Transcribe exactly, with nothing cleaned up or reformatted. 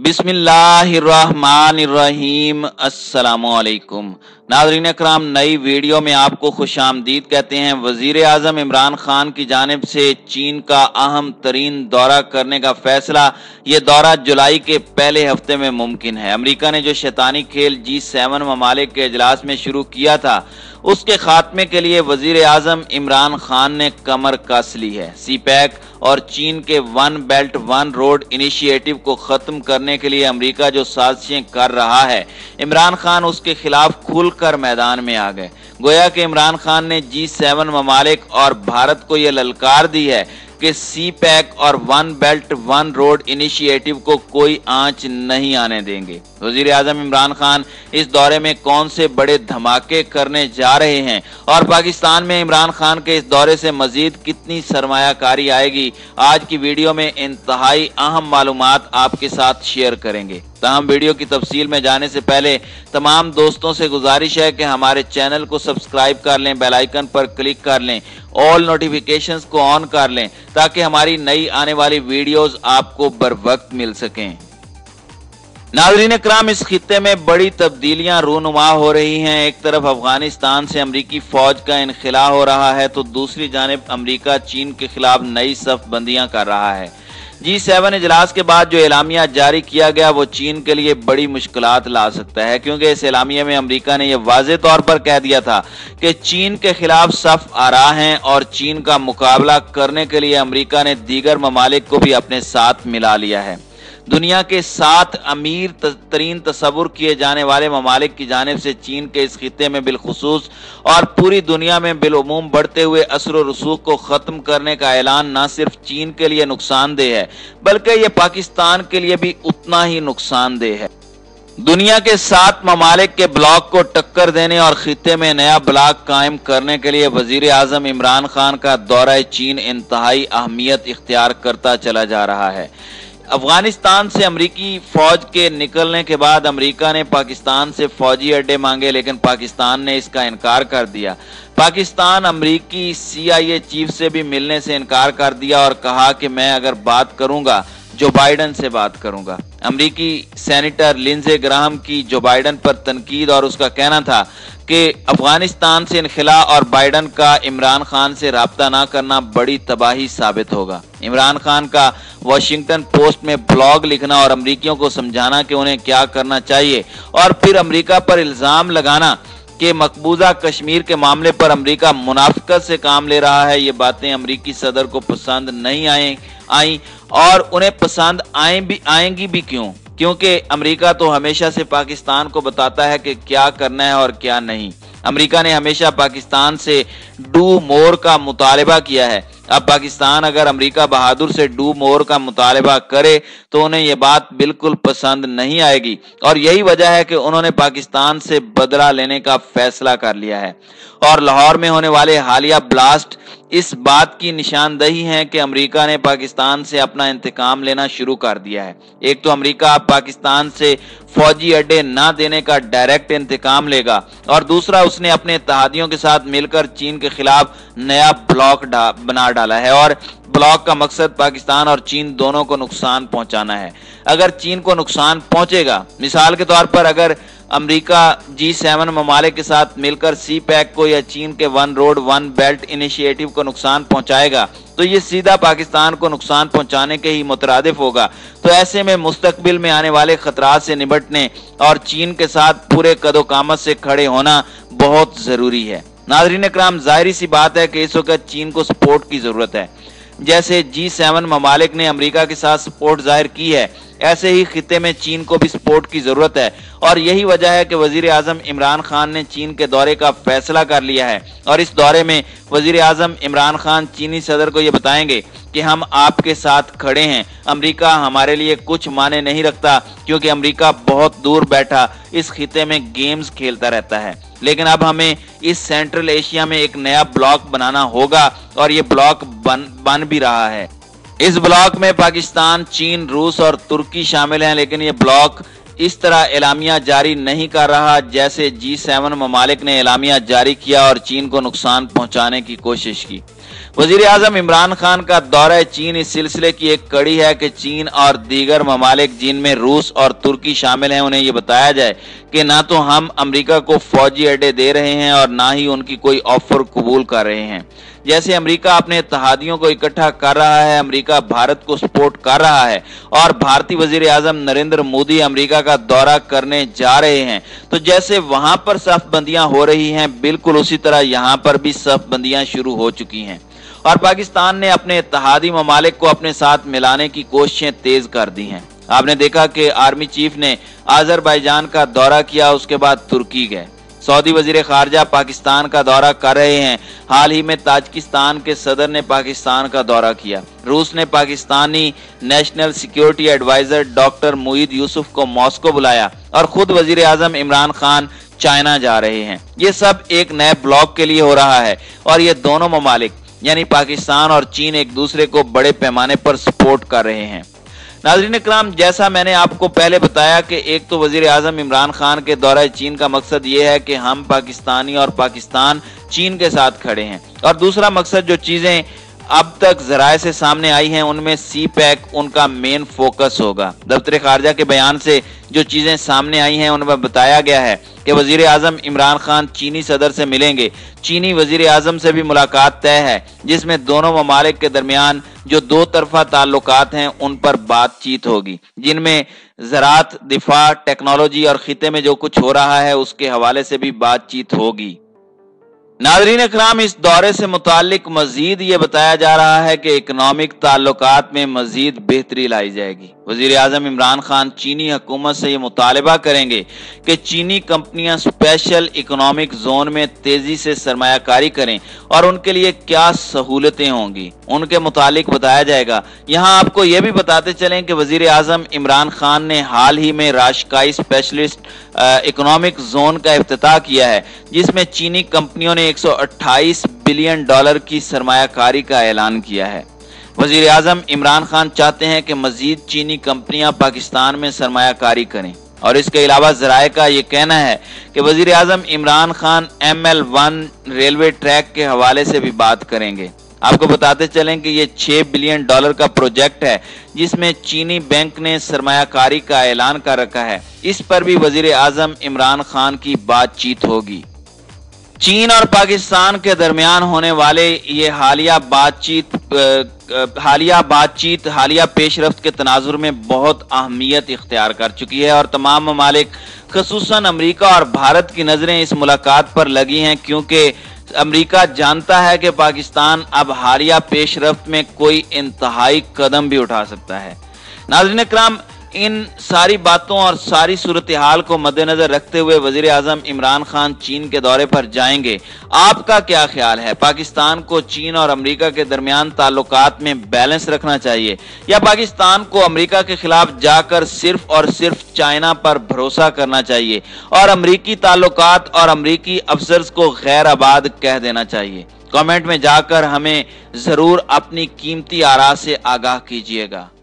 बिस्मिल्लाहिर्रहमानिर्रहीम। अस्सलामुअलैकुम नाज़रीन अकराम, नई वीडियो में आपको खुश आमदीद कहते हैं। वज़ीर आज़म इमरान खान की जानिब से चीन का अहम तरीन दौरा करने का फैसला, ये दौरा जुलाई के पहले हफ्ते में मुमकिन है। अमेरिका ने जो शैतानी खेल जी सेवन ममालिक के इजलास में शुरू किया था, उसके खात्मे के लिए वज़ीर आज़म इमरान खान ने कमर कस ली है। सी पैक और चीन के one belt one road initiative को ख़त्म करने के लिए अमेरिका जो साजिशें कर रहा है, इमरान खान उसके खिलाफ खुलकर मैदान में आ गए। गोया कि इमरान खान ने जी सेवन ममालिक और भारत को यह ललकार दी है कि सी पैक और one belt one road initiative को कोई आंच नहीं आने देंगे। वज़ीर आज़म इमरान खान इस दौरे में कौन से बड़े धमाके करने जा रहे हैं और पाकिस्तान में इमरान खान के इस दौरे से मजीद कितनी सरमायाकारी आएगी, आज की वीडियो में इंतहाई अहम मालूमात आपके साथ शेयर करेंगे। तमाम वीडियो की तफसील में जाने से पहले तमाम दोस्तों से गुजारिश है कि हमारे चैनल को सब्सक्राइब कर लें, बेल आइकन पर क्लिक कर लें, ऑल नोटिफिकेशंस को ऑन कर लें ताकि हमारी नई आने वाली वीडियोस आपको बर वक्त मिल सकें। नाज़रीन इकराम, इस खित्ते में बड़ी तब्दीलियां रूनुमा हो रही हैं। एक तरफ अफगानिस्तान से अमरीकी फौज का इनखिला हो रहा है तो दूसरी जानिब अमरीका चीन के खिलाफ नई सफ बंदियां कर रहा है। जी सेवन इजलास के बाद जो एलामिया जारी किया गया वो चीन के लिए बड़ी मुश्किलात ला सकता है, क्योंकि इस एलामिया में अमेरिका ने यह वाज़ेह तौर पर कह दिया था कि चीन के खिलाफ सफ आरा हैं और चीन का मुकाबला करने के लिए अमेरिका ने दीगर ममालिक को भी अपने साथ मिला लिया है। दुनिया के सात अमीर तरीन तस्वुर किए जाने वाले ममालिक की जानिब से चीन के इस खित्ते में बिलखुसूस और पूरी दुनिया में बिलउमूम बढ़ते हुए असर व रसूख को ख़त्म करने का ऐलान न सिर्फ चीन के लिए नुकसानदेह है बल्कि यह पाकिस्तान के लिए भी उतना ही नुकसानदेह है। दुनिया के सात ममालिक के ब्लॉक को टक्कर देने और खित्ते में नया ब्लॉक कायम करने के लिए वज़ीर आज़म इमरान खान का दौरा चीन इंतहाई अहमियत इख्तियार करता चला जा रहा है। अफगानिस्तान से अमरीकी फौज के निकलने के बाद अमरीका ने पाकिस्तान से फौजी अड्डे मांगे, लेकिन पाकिस्तान ने इसका इनकार कर दिया। पाकिस्तान अमरीकी सी आई ए चीफ से भी मिलने से इनकार कर दिया और कहा कि मैं अगर बात करूंगा जो बाइडन से बात करूंगा। अमरीकी सेनेटर लिंडसे ग्राहम की जो बाइडन पर तनकीद और उसका कहना था कि अफगानिस्तान से इनखिला और बाइडन का इमरान खान से राब्ता ना करना बड़ी तबाही साबित होगा। इमरान खान का वाशिंगटन पोस्ट में ब्लॉग लिखना और अमरीकियों को समझाना कि उन्हें क्या करना चाहिए और फिर अमरीका पर इल्ज़ाम लगाना कि मकबूजा कश्मीर के मामले पर अमरीका मुनाफिकत से काम ले रहा है, ये बातें अमरीकी सदर को पसंद नहीं आए आई और उन्हें पसंद आए भी आएंगी भी क्यों, क्योंकि अमेरिका तो हमेशा से पाकिस्तान को बताता है कि क्या करना है और क्या नहीं। अमेरिका ने हमेशा पाकिस्तान से डू मोर का मुतालबा किया है। अब पाकिस्तान अगर अमेरिका बहादुर से डू मोर का मुतालबा करे तो उन्हें यह बात बिल्कुल पसंद नहीं आएगी और यही वजह है कि उन्होंने पाकिस्तान से बदला लेने का फैसला कर लिया है। और लाहौर में होने वाले हालिया ब्लास्ट इस बात की निशानदही है कि अमेरिका ने पाकिस्तान से अपना इंतकाम लेना शुरू कर दिया है। एक तो अमेरिका अब पाकिस्तान से फौजी अड्डे ना देने का डायरेक्ट इंतकाम लेगा और दूसरा उसने अपने इत्तेहादियों के साथ मिलकर चीन के खिलाफ नया ब्लॉक बना डाला है और ब्लॉक का मकसद पाकिस्तान और चीन दोनों को नुकसान पहुंचाना है। अगर चीन को नुकसान पहुंचेगा, मिसाल के तौर पर अगर अमेरिका जी सेवन ममालिक के साथ मिलकर सी पैक को या चीन के one road one belt initiative को नुकसान पहुंचाएगा तो ये सीधा पाकिस्तान को नुकसान पहुंचाने के ही मुतरादिफ होगा। तो ऐसे में मुस्तकबिल में आने वाले खतरात से निपटने और चीन के साथ पूरे कदोकामत से खड़े होना बहुत जरूरी है। नाज़रीन इकराम, जाहिर सी बात है कि इस वक्त चीन को सपोर्ट की जरूरत है। जैसे जी सेवन ममालिक ने अमेरिका के साथ सपोर्ट जाहिर की है, ऐसे ही खित्ते में चीन को भी सपोर्ट की जरूरत है और यही वजह है कि वजीर आजम इमरान खान ने चीन के दौरे का फैसला कर लिया है। और इस दौरे में वजीर आजम इमरान खान चीनी सदर को ये बताएंगे कि हम आपके साथ खड़े हैं। अमेरिका हमारे लिए कुछ माने नहीं रखता क्योंकि अमेरिका बहुत दूर बैठा इस खित्ते में गेम्स खेलता रहता है, लेकिन अब हमें इस सेंट्रल एशिया में एक नया ब्लॉक बनाना होगा और ये ब्लॉक बन बन भी रहा है। इस ब्लॉक में पाकिस्तान, चीन, रूस और तुर्की शामिल हैं, लेकिन ये ब्लॉक इस तरह एलामिया जारी नहीं कर रहा जैसे जी सेवन ममालिक ने एलामिया जारी किया और चीन को नुकसान पहुंचाने की कोशिश की। वजीर आजम इमरान खान का दौरा चीन इस सिलसिले की एक कड़ी है कि चीन और दीगर ममालिक जिनमें रूस और तुर्की शामिल हैं उन्हें यह बताया जाए कि ना तो हम अमेरिका को फौजी अड्डे दे रहे हैं और ना ही उनकी कोई ऑफर कबूल कर रहे हैं। जैसे अमेरिका अपने इत्तेहादियों को इकट्ठा कर रहा है, अमेरिका भारत को सपोर्ट कर रहा है और भारतीय वजीर आजम नरेंद्र मोदी अमेरिका का दौरा करने जा रहे हैं, तो जैसे वहां पर सफबंदियां हो रही हैं, बिल्कुल उसी तरह यहां पर भी सफबंदियां शुरू हो चुकी हैं और पाकिस्तान ने अपने इत्तेहादी ममालिक को अपने साथ मिलाने की कोशिशें तेज कर दी हैं। आपने देखा कि आर्मी चीफ ने अजरबैजान का दौरा किया, उसके बाद तुर्की गए। सऊदी वजीर खारजा पाकिस्तान का दौरा कर रहे हैं। हाल ही में ताजिकिस्तान के सदर ने पाकिस्तान का दौरा किया। रूस ने पाकिस्तानी national security adviser doctor Moeed Yusuf को मॉस्को बुलाया और खुद वजीर आजम इमरान खान चाइना जा रहे हैं। ये सब एक नए ब्लॉक के लिए हो रहा है और ये दोनों ममालिक यानी पाकिस्तान और चीन एक दूसरे को बड़े पैमाने पर सपोर्ट कर रहे हैं। नाज़रीन इकराम, जैसा मैंने आपको पहले बताया कि एक तो वजीर आजम इमरान खान के दौरा चीन का मकसद ये है कि हम पाकिस्तानी और पाकिस्तान चीन के साथ खड़े हैं, और दूसरा मकसद जो चीजें अब तक जराए से सामने आई हैं उनमें सी पैक उनका मेन फोकस होगा। दफ्तर खारजा के बयान से जो चीजें सामने आई हैं उनमें बताया गया है कि वजीर आजम इमरान खान चीनी सदर से मिलेंगे। चीनी वजीर आजम से भी मुलाकात तय है, जिसमें दोनों ममालिक के दरमियान जो दो तरफा ताल्लुकात हैं उन पर बातचीत होगी, जिनमें ज़राअत, दिफा, टेक्नोलॉजी और खिते में जो कुछ हो रहा है उसके हवाले से भी बातचीत होगी। नाज़रीन इकराम, इस दौरे से मुतालिक मजीद ये बताया जा रहा है कि इकनॉमिक ताल्लुकात में मजीद बेहतरी लाई जाएगी। वजीर आजम इमरान खान चीनी हुकूमत से ये मुतालबा करेंगे कि चीनी कंपनियां स्पेशल इकोनॉमिक जोन में तेजी से सरमायाकारी करें और उनके लिए क्या सहूलतें होंगी उनके मुतालिक बताया जाएगा। यहाँ आपको ये भी बताते चलें कि वजीर आजम इमरान खान ने हाल ही में राशकाई स्पेशलिस्ट इकोनॉमिक जोन का इफ्तिताह किया है, जिसमें चीनी कंपनियों ने एक सौ अट्ठाईस बिलियन डॉलर की सरमायाकारी का ऐलान किया है। वजीर आजम इमरान खान चाहते हैं कि मजीद चीनी कंपनियां पाकिस्तान में सरमायाकारी करें, और इसके अलावा जराए का ये कहना है कि वजीर आजम Imran Khan M L one railway track के हवाले से भी बात करेंगे। आपको बताते चलें कि ये छह बिलियन डॉलर का प्रोजेक्ट है, जिसमें चीनी बैंक ने सरमायाकारी का ऐलान कर रखा है। इस पर भी वजीर आजम इमरान खान की बातचीत होगी। चीन और पाकिस्तान के दरमियान होने वाले ये हालिया बातचीत हालिया बातचीत हालिया पेशरफ्त के तनाजुर में बहुत अहमियत इख्तियार कर चुकी है और तमाम ममालिक खसूसन अमेरिका और भारत की नजरें इस मुलाकात पर लगी हैं, क्योंकि अमेरिका जानता है कि पाकिस्तान अब हालिया पेशरफ्त में कोई इंतहाई कदम भी उठा सकता है। नाज़रीन इकराम, इन सारी बातों और सारी सूरत हाल को मद्देनजर रखते हुए वजीर आजम इमरान खान चीन के दौरे पर जाएंगे। आपका क्या ख्याल है? पाकिस्तान को चीन और अमेरिका के दरमियान ताल्लुकात में बैलेंस रखना चाहिए, या पाकिस्तान को अमेरिका के खिलाफ जाकर सिर्फ और सिर्फ चाइना पर भरोसा करना चाहिए और अमेरिकी ताल्लुकात और अमेरिकी अफसर्स को गैर आबाद कह देना चाहिए? कमेंट में जाकर हमें जरूर अपनी कीमती आरा से आगाह कीजिएगा।